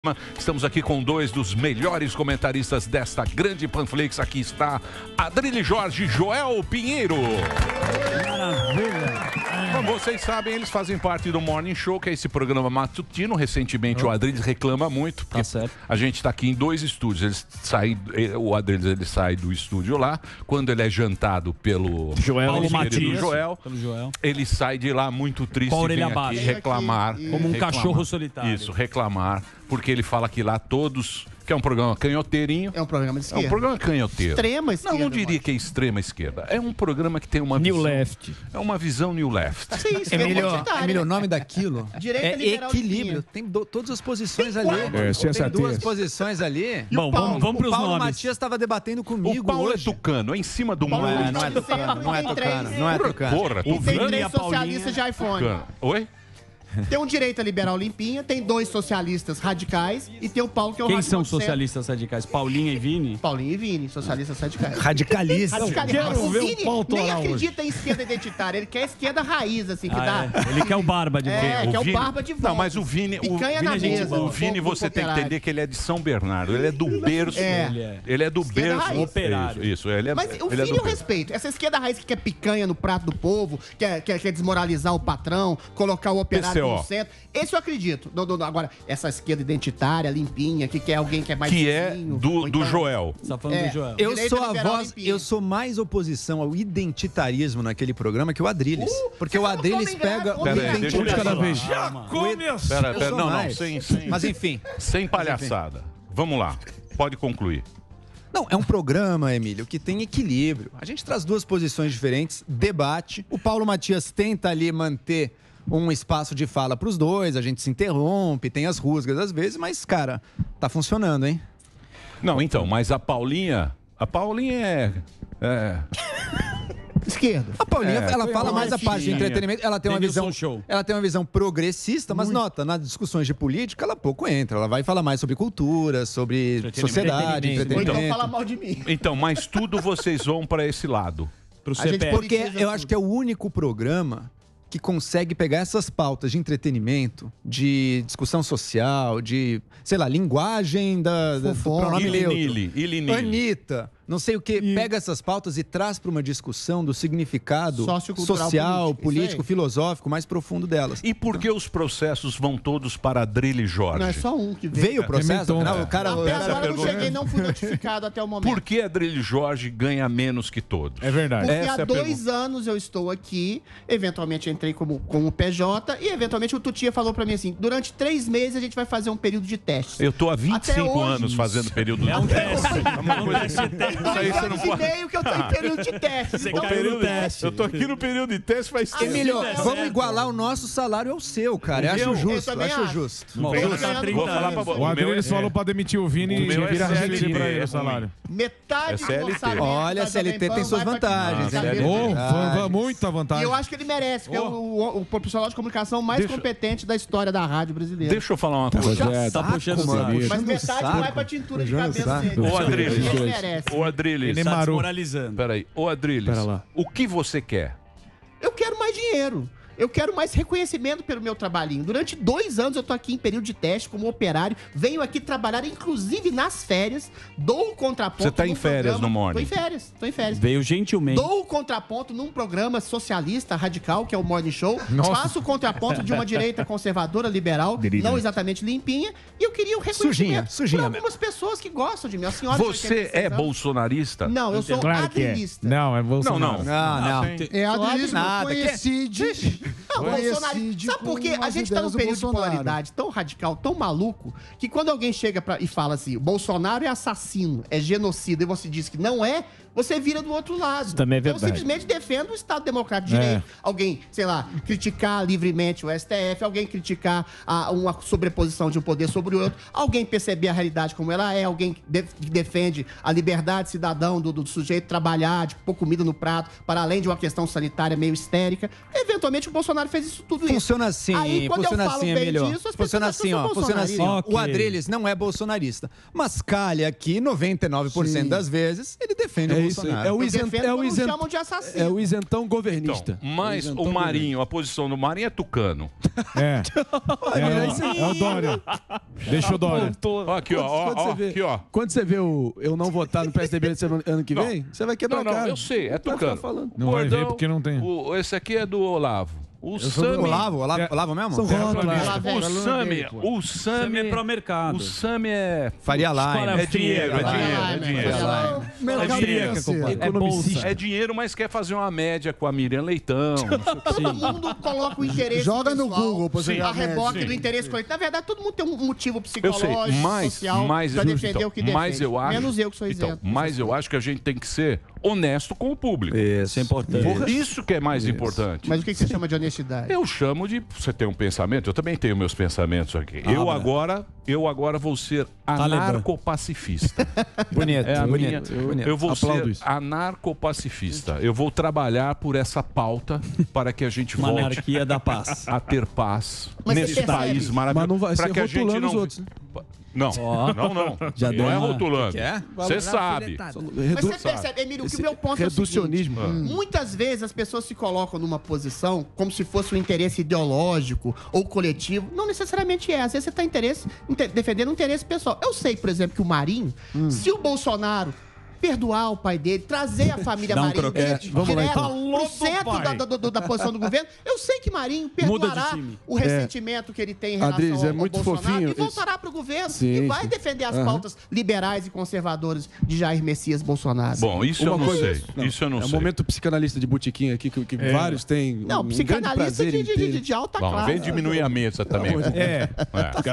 Estamos aqui com dois dos melhores comentaristas desta grande Panflix. Aqui está Adrilles Jorge e Joel Pinheiro. Maravilha. Como vocês sabem, eles fazem parte do Morning Show, que é esse programa matutino. Recentemente o Adrilles reclama muito, porque a gente está aqui em dois estúdios. O Adrilles ele sai do estúdio lá, quando ele é jantado pelo Paulo Matias, Joel, ele sai de lá muito triste e vem aqui reclamar. Como um cachorro solitário. Isso, reclamar. Porque ele fala que lá todos... Que é um programa canhoteirinho. É um programa de esquerda. É um programa canhoteiro. Extrema esquerda. Não diria que é extrema esquerda. É um programa que tem uma New visão... left. É uma visão new left. Sim, Emílio, o nome daquilo Direita liberal equilíbrio. Tem todas as posições ali. Tem duas posições ali. Bom, vamos para os Paulo nomes. Matias estava debatendo comigo O Paulo hoje. é tucano, é em cima do muro. Não é tucano. Porra, E tem Vini e três a Paulinha. socialistas de iPhone. tucano. Oi? Tem um direita liberal limpinha, tem dois socialistas radicais e tem o Paulo que é o Quem radical são de centro. socialistas radicais? Paulinha e Vini? Paulinho e Vini, socialistas radicais. Radicalista. O ver o Vini Paulo nem Toral acredita em esquerda identitária, ele quer esquerda raiz, assim, que dá... Ele quer o Barba de volta. É, que é o Barba de volta. Não, mas o Vini... Picanha na mesa. O Vini, você tem que entender que ele é de São Bernardo. Ele é do berço. Ele é do Esquerda berço. raiz. Operário. Isso, ele é. Mas o ele é Vini do eu respeito. Essa esquerda raiz que quer picanha no prato do povo, quer desmoralizar o patrão, colocar o operário PCO. no centro. Esse eu acredito. Agora, essa esquerda identitária, limpinha, que quer alguém que é mais... Que é vizinho, do ou então- Joel. Você tá falando do Joel. Eu Direita sou a liberal voz, limpinha. eu sou mais oposição ao identitarismo naquele programa que o Adrilles. Porque o Adrilles pega o Pera aí, deixa eu identitarismo. cada vez. Começou. Pera, sou não, mais. sem Mas enfim. sem palhaçada. Vamos lá, pode concluir. Não, é um programa, Emílio, que tem equilíbrio. A gente traz duas posições diferentes, debate. O Paulo Matias tenta ali manter um espaço de fala para os dois, a gente se interrompe, tem as rusgas às vezes, mas, cara, tá funcionando, hein? Não, então, mas a Paulinha é Esquerda. A Paulinha, ela fala uma mais a parte de filhinha. entretenimento, ela tem uma Denilson visão, Show. ela tem uma visão progressista, mas nota, nas discussões de política, ela pouco entra. Ela vai falar mais sobre cultura, sobre sociedade, Ou então entretenimento. fala mal de mim. Então, mas tudo vocês vão para esse lado. Pro A gente CPF. Porque politiza eu tudo. acho que é o único programa que consegue pegar essas pautas de entretenimento, de discussão social, de, sei lá, linguagem do pronome neutro. Ilinili. Anitta, não sei o que, pega essas pautas e traz para uma discussão do significado Sociocultural, social, político, político, isso aí. filosófico mais profundo delas. E por que os processos vão todos para Adrilles Jorge? Não é só um que veio. Veio o processo? Rementou. Não, o cara... Até Essa agora eu não pergunta- cheguei, não fui notificado até o momento. Por que Adrilles Jorge ganha menos que todos? É verdade. Porque Essa é há a 2 anos eu estou aqui, eventualmente entrei como PJ e eventualmente o Tutia falou pra mim assim, durante 3 meses a gente vai fazer um período de testes. Eu tô há Até 25 hoje. anos fazendo período de É um teste. teste. É uma coisa- teste. Isso aí você não pode... meio que eu tô em período de testes. Você Então, caiu no teste. Eu tô aqui no período de teste faz tempo. Emílio, der vamos certo. igualar o nosso salário ao seu, cara. Eu acho meu? justo, Eu também acho acho. justo. Bom, Vou vamos ganhando dar 30 falar pra anos. você. O Adrilles falou pra demitir o Vini O e meu é vira CLT, CLT pra ele é o salário. metade É do CLT. orçamento Olha, da a CLT Jovem Pan tem suas vai pra vantagens, cabeça hein? dele. Muita E vantagem. eu acho que ele merece, porque é o profissional de comunicação mais Deixa- competente da história da rádio brasileira. Deixa eu falar uma coisa. Tá puxando o saco. Mas metade vai pra tintura de Puxando cabeça saco. dele. Ô, Adrilles. Ele merece. Ô, Adrilles. Ele Tá Maru. desmoralizando. Peraí. Ô, Adrilles. Pera lá. O que você quer? Eu quero mais dinheiro. Eu quero mais reconhecimento pelo meu trabalhinho. Durante 2 anos eu tô aqui em período de teste como operário. Venho aqui trabalhar, inclusive nas férias. Dou o contraponto. Você tá em num férias programa- no Morning? Tô em férias. Veio gentilmente. Dou o contraponto num programa socialista radical, que é o Morning Show. Nossa. Faço o contraponto de uma direita conservadora, liberal, não exatamente limpinha. E eu queria o reconhecimento Sujinha por mesmo. algumas pessoas que gostam de mim. A senhora de Você 86 é anos. bolsonarista? Não, eu sou Claro que é. adrilista. Não, é Não, Bolsonaro. não. Não. É adrilismo Nada, coincide. Não, Bolsonaro. Sabe por quê? A gente tá num período de polaridade tão radical, tão maluco, que quando alguém chega e fala assim, Bolsonaro é assassino, é genocida, e você diz que não é, você vira do outro lado. Isso também é Então, verdade. simplesmente defende o Estado Democrático de Direito. Alguém, sei lá, criticar livremente o STF, alguém criticar uma sobreposição de um poder sobre o outro, alguém perceber a realidade como ela é, alguém que defende a liberdade cidadão do sujeito trabalhar, de pôr comida no prato, para além de uma questão sanitária meio histérica. Eventualmente o Bolsonaro fez isso tudo isso. Funciona assim, Aí, quando funciona eu falo assim, bem Emílio. disso, as Funciona pessoas assim, acham que eu sou funciona assim. bolsonarista. O Ok. Adrilles não é bolsonarista, mas calha aqui 99% das vezes ele defende o isso aí. É o chamam de assassino. É o isentão governista. Então, mas o Marinho, a posição do Marinho é tucano. É o Dória. Deixa o Dória. Aqui, ó. Quando você vê o eu não votar no PSDB ano que vem, você vai quebrar a cara. Não, eu sei, é tucano. Não vai ver porque não tem. Esse aqui é do Olavo. O Olavo mesmo? O Sami é pro mercado. O Sami é... Faria Lime. É dinheiro. É dinheiro, mas quer fazer uma média com a Miriam Leitão. Todo mundo coloca o interesse Joga no Google pra você a reboque do interesse coletivo. Na verdade, todo mundo tem um motivo psicológico, social, pra defender o que defende. Mas eu acho, menos eu que sou isento. Mas eu acho que a gente tem que ser honesto com o público. Isso é importante. Isso que é mais importante. Mas o que você chama de honestidade? Eu chamo de... Você tem um pensamento? Eu também tenho meus pensamentos aqui. Eu agora vou ser anarcopacifista. Bonito, bonito. Eu vou ser anarcopacifista. Eu vou trabalhar por essa pauta para que a gente volte Monarquia da paz. a ter paz Mas nesse país maravilhoso. Mas não vai ser para que a gente rotulando não... os outros. Não. Já não é rotulando. É? Você sabe. Mas você percebe, Emílio, que o meu ponto é o seguinte. Muitas vezes as pessoas se colocam numa posição como se fosse um interesse ideológico ou coletivo. Não necessariamente é. Às vezes você está defendendo um interesse pessoal. Eu sei, por exemplo, que o Marinho, se o Bolsonaro perdoar o pai dele, trazer a família Marinho direto pro centro da posição do governo, eu sei que Marinho perdoará o ressentimento que ele tem em relação ao Bolsonaro e voltará pro governo e vai defender as pautas liberais e conservadoras de Jair Messias Bolsonaro. Bom, isso eu não sei. Isso eu não sei. É um momento psicanalista de botiquim aqui, que vários têm. Não, psicanalista de alta classe. Vem diminuir a mesa também.